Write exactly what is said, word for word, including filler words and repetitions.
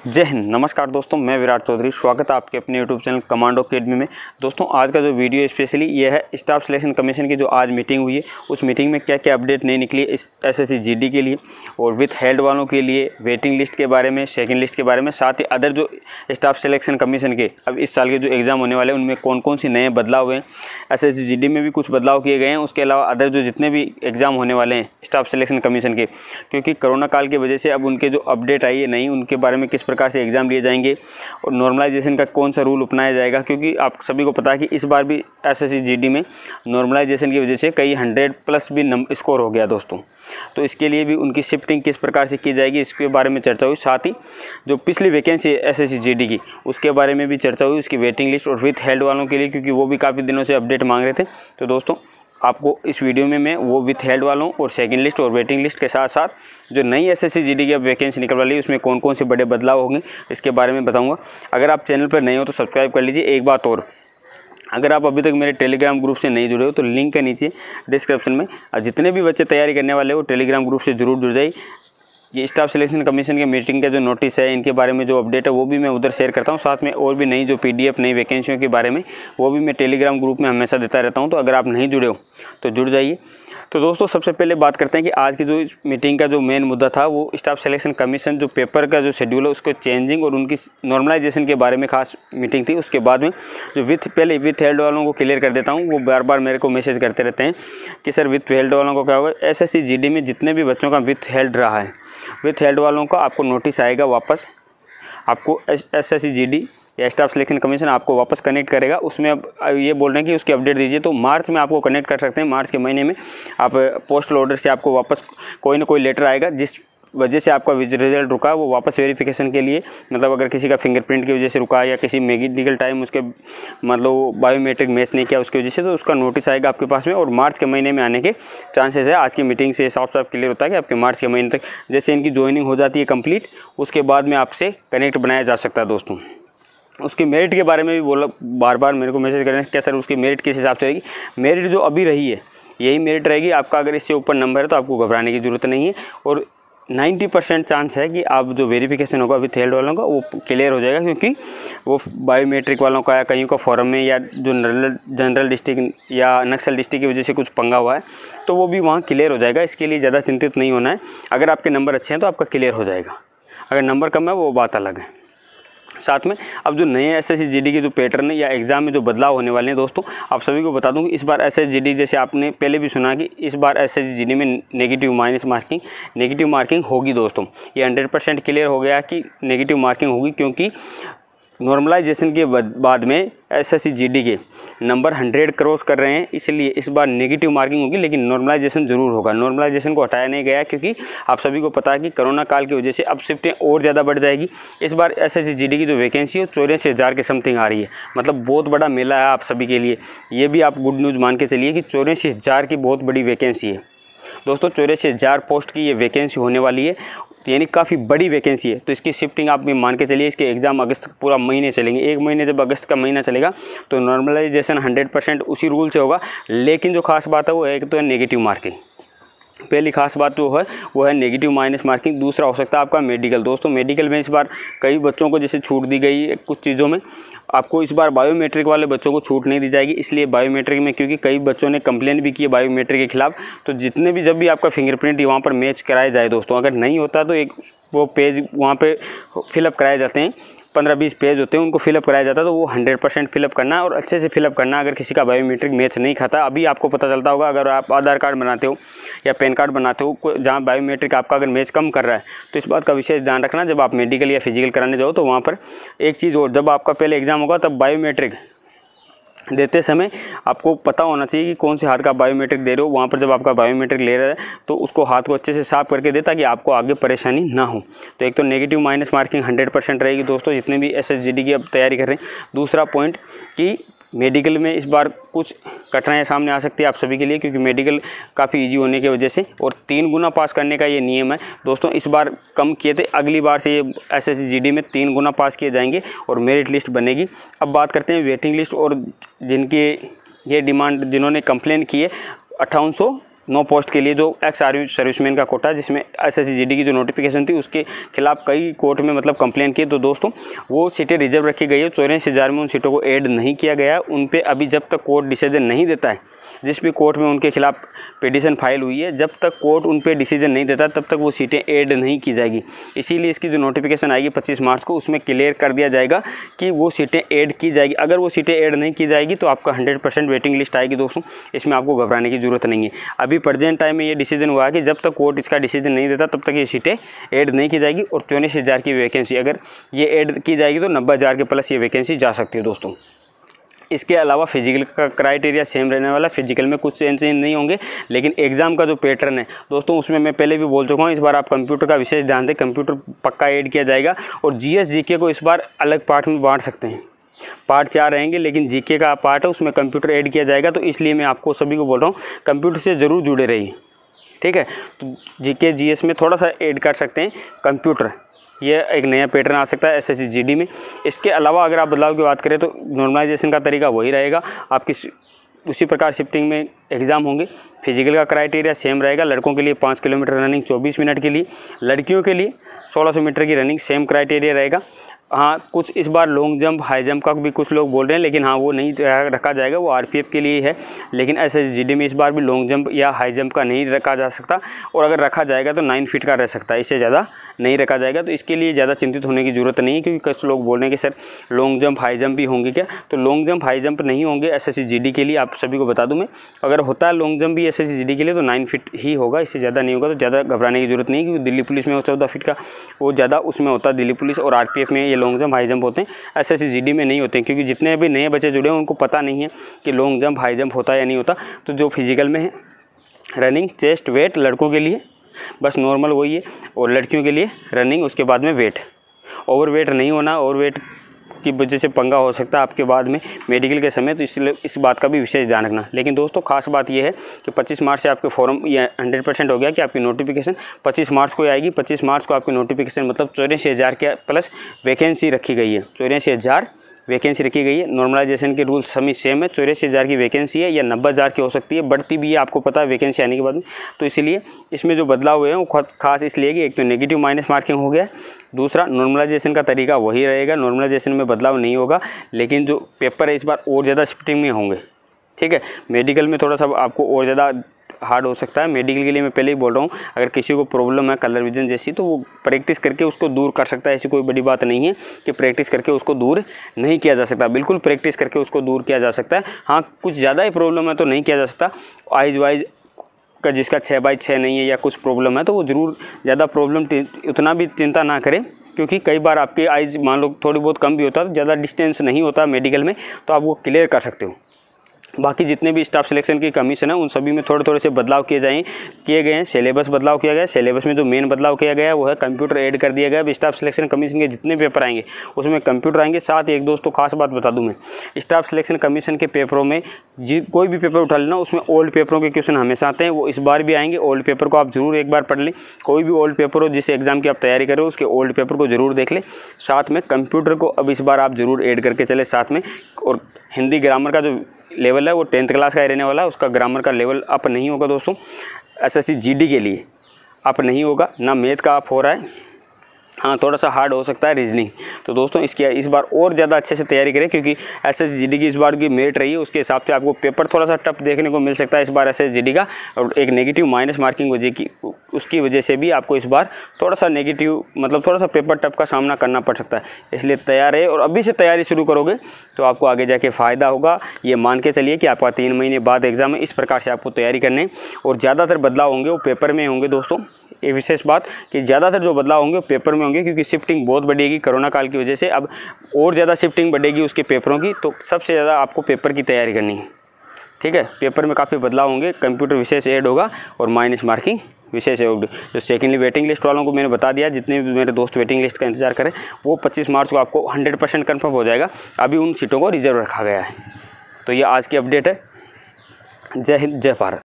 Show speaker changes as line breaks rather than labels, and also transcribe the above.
जय हिंद। नमस्कार दोस्तों, मैं विराट चौधरी। स्वागत है आपके अपने यूट्यूब चैनल कमांडो अकेडमी में। दोस्तों, आज का जो वीडियो स्पेशली ये है स्टाफ सिलेक्शन कमीशन की जो आज मीटिंग हुई है, उस मीटिंग में क्या क्या अपडेट नहीं निकली है इस एसएससी जीडी के लिए और विथ हेल्ड वालों के लिए, वेटिंग लिस्ट के बारे में, सेकंड लिस्ट के बारे में, साथ ही अदर जो स्टाफ सिलेक्शन कमीशन के अब इस साल के जो एग्ज़ाम होने वाले हैं उनमें कौन कौन सी नए बदलाव हुए हैं। एसएससी जीडी में भी कुछ बदलाव किए गए हैं, उसके अलावा अदर जो जितने भी एग्ज़ाम होने वाले हैं स्टाफ सिलेक्शन कमीशन के, क्योंकि कोरोना काल की वजह से अब उनके जो अपडेट आई है नहीं, उनके बारे में किस प्रकार से एग्ज़ाम लिए जाएंगे और नॉर्मलाइजेशन का कौन सा रूल अपनाया जाएगा। क्योंकि आप सभी को पता है कि इस बार भी एसएससी जीडी में नॉर्मलाइजेशन की वजह से कई हंड्रेड प्लस भी नंबर स्कोर हो गया दोस्तों। तो इसके लिए भी उनकी शिफ्टिंग किस प्रकार से की जाएगी इसके बारे में चर्चा हुई। साथ ही जो पिछली वैकेंसी है एसएससी जीडी की उसके बारे में भी चर्चा हुई, उसकी वेटिंग लिस्ट और विथ हेल्ड वालों के लिए, क्योंकि वो भी काफ़ी दिनों से अपडेट मांग रहे थे। तो दोस्तों, आपको इस वीडियो में मैं वो विथ हेल्ड वालों और सेकंड लिस्ट और वेटिंग लिस्ट के साथ साथ जो नई एसएससी जीडी की अब वैकेंसी निकल वाली है उसमें कौन कौन से बड़े बदलाव होंगे इसके बारे में बताऊंगा। अगर आप चैनल पर नए हो तो सब्सक्राइब कर लीजिए। एक बात और, अगर आप अभी तक मेरे टेलीग्राम ग्रुप से नहीं जुड़े हो तो लिंक के नीचे डिस्क्रिप्शन में, जितने भी बच्चे तैयारी करने वाले हो टेलीग्राम ग्रुप से जरूर जुड़ जाइए। ये स्टाफ सिलेक्शन कमीशन के मीटिंग का जो नोटिस है, इनके बारे में जो अपडेट है वो भी मैं उधर शेयर करता हूँ। साथ में और भी नई जो पीडीएफ नई वैकेंसियों के बारे में वो भी मैं टेलीग्राम ग्रुप में हमेशा देता रहता हूँ। तो अगर आप नहीं जुड़े हो तो जुड़ जाइए। तो दोस्तों, सबसे पहले बात करते हैं कि आज की जो इस मीटिंग का जो मेन मुद्दा था वो स्टाफ सिलेक्शन कमीशन जो पेपर का जो शेड्यूल है उसको चेंजिंग और उनकी नॉर्मलाइजेशन के बारे में खास मीटिंग थी। उसके बाद में जो विथ पहले विथ हेल्ड वालों को क्लियर कर देता हूँ, वो बार बार मेरे को मैसेज करते रहते हैं कि सर विथ हेल्ड वालों को क्या होगा। एसएससी जीडी में जितने भी बच्चों का विथ हेल्ड रहा है, विथ हेल्ड वालों का आपको नोटिस आएगा वापस। आपको एसएससी जीडी या स्टाफ सिलेक्शन कमीशन आपको वापस कनेक्ट करेगा। उसमें अब ये बोल रहे हैं कि उसकी अपडेट दीजिए, तो मार्च में आपको कनेक्ट कर सकते हैं। मार्च के महीने में आप पोस्टल ऑर्डर से आपको वापस कोई ना कोई लेटर आएगा जिस वजह से आपका रिजल्ट रुका वो वापस वेरिफिकेशन के लिए, मतलब अगर किसी का फिंगरप्रिंट की वजह से रुका या किसी मेडिकल टाइम उसके मतलब बायोमेट्रिक मैच नहीं किया उसकी वजह से, तो उसका नोटिस आएगा आपके पास में और मार्च के महीने में आने के चांसेस है। आज की मीटिंग से साफ साफ क्लियर होता है कि आपके मार्च के महीने तक जैसे इनकी ज्वाइनिंग हो जाती है कंप्लीट, उसके बाद में आपसे कनेक्ट बनाया जा सकता है दोस्तों। उसकी मेरिट के बारे में भी बोला, बार बार मेरे को मैसेज कर रहे हैं क्या सर उसकी मेरिट किस हिसाब से रहेगी। मेरिट जो अभी रही है यही मेरिट रहेगी आपका। अगर इससे ऊपर नंबर है तो आपको घबराने की ज़रूरत नहीं है और नब्बे परसेंट चांस है कि आप जो वेरिफिकेशन होगा विथ हेल्ड वालों का वो क्लियर हो जाएगा, क्योंकि वो बायोमेट्रिक वालों का या कहीं का फॉरम में या जो जनरल डिस्ट्रिक्ट या नक्सल डिस्ट्रिक्ट की वजह से कुछ पंगा हुआ है तो वो भी वहाँ क्लियर हो जाएगा। इसके लिए ज़्यादा चिंतित नहीं होना है। अगर आपके नंबर अच्छे हैं तो आपका क्लियर हो जाएगा, अगर नंबर कम है वो बात अलग है। साथ में अब जो नए एसएससी जीडी के जो पैटर्न या एग्ज़ाम में जो बदलाव होने वाले हैं दोस्तों, आप सभी को बता दूं कि इस बार एसएससी जीडी जैसे आपने पहले भी सुना कि इस बार एसएससी जीडी में negative minus marking negative marking होगी दोस्तों। ये हंड्रेड परसेंट क्लियर हो गया कि नेगेटिव मार्किंग होगी, क्योंकि नॉर्मलाइजेशन के बाद में एसएससी जीडी के नंबर हंड्रेड क्रॉस कर रहे हैं, इसलिए इस बार नेगेटिव मार्किंग होगी, लेकिन नॉर्मलाइजेशन जरूर होगा। नॉर्मलाइजेशन को हटाया नहीं गया क्योंकि आप सभी को पता है कि कोरोना काल की वजह से अब शिफ्टें और ज़्यादा बढ़ जाएगी। इस बार एसएससी जीडी की जो वैकेंसी है चौरासी हज़ार के समथिंग आ रही है, मतलब बहुत बड़ा मेला है आप सभी के लिए। ये भी आप गुड न्यूज़ मान के चलिए कि चौरासी हज़ार की बहुत बड़ी वैकेंसी है दोस्तों। चौरासी हज़ार पोस्ट की ये वैकेंसी होने वाली है, यानी काफ़ी बड़ी वैकेंसी है। तो इसकी शिफ्टिंग आप भी मान के चलिए, इसके एग्ज़ाम अगस्त पूरा महीने चलेंगे। एक महीने जब अगस्त का महीना चलेगा तो नॉर्मलाइजेशन हंड्रेड परसेंट उसी रूल से होगा। लेकिन जो खास बात है वो है, एक तो है नेगेटिव मार्किंग। पहली खास बात जो है वो है नेगेटिव माइनस मार्किंग। दूसरा हो सकता है आपका मेडिकल। दोस्तों, मेडिकल में इस बार कई बच्चों को जैसे छूट दी गई है कुछ चीज़ों में, आपको इस बार बायोमेट्रिक वाले बच्चों को छूट नहीं दी जाएगी। इसलिए बायोमेट्रिक में, क्योंकि कई बच्चों ने कंप्लेन भी की है बायोमेट्रिक के खिलाफ, तो जितने भी जब भी आपका फिंगरप्रिंट वहाँ पर मैच कराया जाए दोस्तों, अगर नहीं होता तो एक वो पेज वहाँ पे फिलअप कराए जाते हैं, पंद्रह बीस पेज होते हैं, उनको फिलअप कराया जाता है। तो वो हंड्रेड परसेंट फिलअप करना है और अच्छे से फिलअप करना है। अगर किसी का बायोमेट्रिक मैच नहीं खाता, अभी आपको पता चलता होगा अगर आप आधार कार्ड बनाते हो या पैन कार्ड बनाते हो जहाँ बायोमेट्रिक आपका अगर मैच कम कर रहा है, तो इस बात का विशेष ध्यान रखना जब आप मेडिकल या फिजिकल कराने जाओ। तो वहाँ पर एक चीज़ और, जब आपका पहले एग्ज़ाम होगा तब बायोमेट्रिक देते समय आपको पता होना चाहिए कि कौन से हाथ का बायोमेट्रिक दे रहे हो। वहाँ पर जब आपका बायोमेट्रिक ले रहा है तो उसको हाथ को अच्छे से साफ करके दे ताकि आपको आगे परेशानी ना हो। तो एक तो negative minus marking hundred percent रहेगी दोस्तों, जितने भी एसएससी जीडी की अब तैयारी कर रहे हैं। दूसरा पॉइंट कि मेडिकल में इस बार कुछ कठिनाइयाँ सामने आ सकती है आप सभी के लिए, क्योंकि मेडिकल काफ़ी इजी होने की वजह से, और तीन गुना पास करने का ये नियम है दोस्तों। इस बार कम किए थे, अगली बार से ये एसएससी जीडी में तीन गुना पास किए जाएंगे और मेरिट लिस्ट बनेगी। अब बात करते हैं वेटिंग लिस्ट और जिनके ये डिमांड जिन्होंने कंप्लेन की है अट्ठावन सौ नौ पोस्ट के लिए जो एक्स आर्मी सर्विसमैन का कोटा है, जिसमें एसएससी जीडी की जो नोटिफिकेशन थी उसके खिलाफ कई कोर्ट में मतलब कंप्लेन की। तो दोस्तों वो सीटें रिजर्व रखी गई है। चौरासी हज़ार में उन सीटों को ऐड नहीं किया गया। उन पे अभी जब तक कोर्ट डिसीजन नहीं देता है, जिस भी कोर्ट में उनके खिलाफ पिटीशन फाइल हुई है, जब तक कोर्ट उन पे डिसीजन नहीं देता तब तक वो सीटें ऐड नहीं की जाएगी। इसीलिए इसकी जो नोटिफिकेशन आएगी पच्चीस मार्च को, उसमें क्लियर कर दिया जाएगा कि वो सीटें ऐड की जाएगी। अगर वो सीटें ऐड नहीं की जाएगी तो आपका हंड्रेड परसेंट वेटिंग लिस्ट आएगी दोस्तों। इसमें आपको घबराने की जरूरत नहीं है। अभी प्रेजेंट टाइम में ये डिसीजन हुआ है कि जब तक कोर्ट इसका डिसीजन नहीं देता तब तक ये सीटें ऐड नहीं की जाएगी। और चौबीस हज़ार की वैकेंसी अगर ये ऐड की जाएगी तो नब्बे हज़ार के प्लस ये वैकेंसी जा सकती है दोस्तों। इसके अलावा फिजिकल का क्राइटेरिया सेम रहने वाला। फिजिकल में कुछ चेंज नहीं होंगे, लेकिन एग्जाम का जो पैटर्न है दोस्तों उसमें मैं पहले भी बोल चुका हूँ, इस बार आप कंप्यूटर का विशेष ध्यान दें। कंप्यूटर पक्का ऐड किया जाएगा और जीएस जीके को इस बार अलग पार्ट में बांट सकते हैं। पार्ट चार रहेंगे, लेकिन जीके का पार्ट है उसमें कंप्यूटर ऐड किया जाएगा। तो इसलिए मैं आपको सभी को बोल रहा हूँ कंप्यूटर से ज़रूर जुड़े रहिए, ठीक है। तो जीके जीएस में थोड़ा सा ऐड कर सकते हैं कंप्यूटर, ये एक नया पैटर्न आ सकता है एसएससी जीडी में। इसके अलावा अगर आप बदलाव की बात करें तो नॉर्मलाइजेशन का तरीका वही रहेगा। आपकी उसी प्रकार शिफ्टिंग में एग्ज़ाम होंगे। फिजिकल का क्राइटेरिया सेम रहेगा। लड़कों के लिए पाँच किलोमीटर रनिंग चौबीस मिनट के लिए, लड़कियों के लिए सोलह सौ मीटर की रनिंग सेम क्राइटेरिया रहेगा। हाँ, कुछ इस बार लॉन्ग जंप हाई जंप का भी कुछ लोग बोल रहे हैं, लेकिन हाँ वो नहीं रखा जाएगा, वो आरपीएफ के लिए है। लेकिन एसएससी जीडी में इस बार भी लॉन्ग जंप या हाई जंप का नहीं रखा जा सकता, और अगर रखा जाएगा तो नाइन फीट का रह सकता है, इससे ज़्यादा नहीं रखा जाएगा। तो इसके लिए ज़्यादा चिंतित होने की ज़रूरत नहीं है, क्योंकि कुछ लोग बोल रहे हैं कि sir long jump high jump भी होंगे क्या। तो लॉन्ग जंप हाई जंप नहीं होंगे एसएससी जीडी के लिए। आप सभी को बता दूँ मैं, अगर होता है लॉन्ग जंप भी एसएससी जीडी के लिए तो नाइन फीट ही होगा, इससे ज़्यादा नहीं होगा। तो ज़्यादा घबराने की जरूरत नहीं है, क्योंकि दिल्ली पुलिस में चौदह फीट का वो ज़्यादा उसमें होता है दिल्ली पुलिस, और आरपीएफ में ये लॉन्ग जंप हाई जंप होते हैं, एसएससी जीडी में नहीं होते हैं। क्योंकि जितने भी नए बच्चे जुड़े हैं उनको पता नहीं है कि लॉन्ग जंप हाई जंप होता है या नहीं होता। तो जो फिजिकल में है रनिंग चेस्ट वेट लड़कों के लिए बस नॉर्मल वही है, और लड़कियों के लिए रनिंग उसके बाद में वेट। ओवर वेट नहीं होना, ओवर वेट की वजह से पंगा हो सकता है आपके बाद में मेडिकल के समय, तो इसलिए इस बात का भी विशेष ध्यान रखना। लेकिन दोस्तों खास बात यह है कि पच्चीस मार्च से आपके फॉर्म ये हंड्रेड परसेंट हो गया कि आपकी नोटिफिकेशन पच्चीस मार्च को आएगी। पच्चीस मार्च को आपकी नोटिफिकेशन मतलब चौरासी हज़ार के प्लस वैकेंसी रखी गई है। चौरासी हज़ार वैकेंसी रखी गई है। नॉर्मलाइजेशन के रूल सभी सेम है। चौरासी हज़ार की वैकेंसी है या नब्बे हज़ार की हो सकती है, बढ़ती भी है आपको पता है वैकेंसी आने के बाद में। तो इसलिए इसमें जो बदलाव हुए हैं वो खास इसलिए कि एक तो नेगेटिव माइनस मार्किंग हो गया, दूसरा नॉर्मलाइजेशन का तरीका वही रहेगा, नॉर्मलाइजेशन में बदलाव नहीं होगा। लेकिन जो पेपर है इस बार और ज़्यादा शिफ्टिंग में होंगे, ठीक है। मेडिकल में थोड़ा सा आपको और ज़्यादा हार्ड हो सकता है। मेडिकल के लिए मैं पहले ही बोल रहा हूँ, अगर किसी को प्रॉब्लम है कलर विजन जैसी तो वो प्रैक्टिस करके उसको दूर कर सकता है। ऐसी कोई बड़ी बात नहीं है कि प्रैक्टिस करके उसको दूर नहीं किया जा सकता, बिल्कुल प्रैक्टिस करके उसको दूर किया जा सकता है। हाँ, कुछ ज़्यादा ही प्रॉब्लम है तो नहीं किया जा सकता। आइज वाइज का जिसका छः बाई छः नहीं है या कुछ प्रॉब्लम है तो वो ज़रूर ज़्यादा प्रॉब्लम उतना भी चिंता ना करें, क्योंकि कई बार आपके आइज मान लो थोड़ी बहुत कम भी होता है, ज़्यादा डिस्टेंस नहीं होता मेडिकल में, तो आप वो क्लियर कर सकते हो। बाकी जितने भी स्टाफ सिलेक्शन की कमीशन है उन सभी में थोड़े थोड़े से बदलाव किए जाए किए गए हैं। सिलेबस बदलाव किया गया है। सिलेबस में जो मेन बदलाव किया गया है वो है कंप्यूटर ऐड कर दिया गया है। स्टाफ सिलेक्शन कमीशन के जितने पेपर आएंगे उसमें कंप्यूटर आएंगे। साथ ही एक दोस्तों खास बात बता दूं मैं, स्टाफ सिलेक्शन कमीशन के पेपरों में जी कोई भी पेपर उठा लेना उसमें ओल्ड पेपरों के क्वेश्चन हमेशा आते हैं, वो इस बार भी आएंगे। ओल्ड पेपर को आप जरूर एक बार पढ़ लें। कोई भी ओल्ड पेपर हो जिस एग्जाम की आप तैयारी करो उसके ओल्ड पेपर को जरूर देख लें। साथ में कंप्यूटर को अब इस बार आप जरूर ऐड करके चले साथ में। और हिंदी ग्रामर का जो लेवल है वो टेंथ क्लास का रहने वाला है, उसका ग्रामर का लेवल अप नहीं होगा दोस्तों। एसएससी जीडी के लिए अप नहीं होगा, ना मैथ का अप हो रहा है। हाँ, थोड़ा सा हार्ड हो सकता है रीजनिंग। तो दोस्तों इसकी इस बार और ज़्यादा अच्छे से तैयारी करें, क्योंकि एसएससी जीडी की इस बार की मेरिट रही है उसके हिसाब से आपको पेपर थोड़ा सा टफ देखने को मिल सकता है इस बार एसएससी जीडी का। और एक नेगेटिव माइनस मार्किंग वजह की उसकी वजह से भी आपको इस बार थोड़ा सा नेगेटिव मतलब थोड़ा सा पेपर टफ का सामना करना पड़ सकता है। इसलिए तैयार है, और अभी से तैयारी शुरू करोगे तो आपको आगे जाके फ़ायदा होगा। ये मान के चलिए कि आपका तीन महीने बाद एग्जाम है। इस प्रकार से आपको तैयारी करने, और ज़्यादातर बदलाव होंगे वो पेपर में होंगे दोस्तों। ये विशेष बात कि ज़्यादातर जो बदलाव होंगे वो पेपर में होंगे, क्योंकि शिफ्टिंग बहुत बढ़ेगी कोरोना काल की वजह से। अब और ज़्यादा शिफ्टिंग बढ़ेगी उसके पेपरों की, तो सबसे ज़्यादा आपको पेपर की तैयारी करनी है, ठीक है। पेपर में काफ़ी बदलाव होंगे, कंप्यूटर विशेष ऐड होगा और माइनस मार्किंग विशेष ऐड। जो सेकेंडली वेटिंग लिस्ट वालों को मैंने बता दिया, जितने भी मेरे दोस्त वेटिंग लिस्ट का इंतजार करें वो पच्चीस मार्च को आपको हंड्रेड परसेंट कन्फर्म हो जाएगा। अभी उन सीटों को रिजर्व रखा गया है। तो ये आज की अपडेट है। जय हिंद, जय भारत।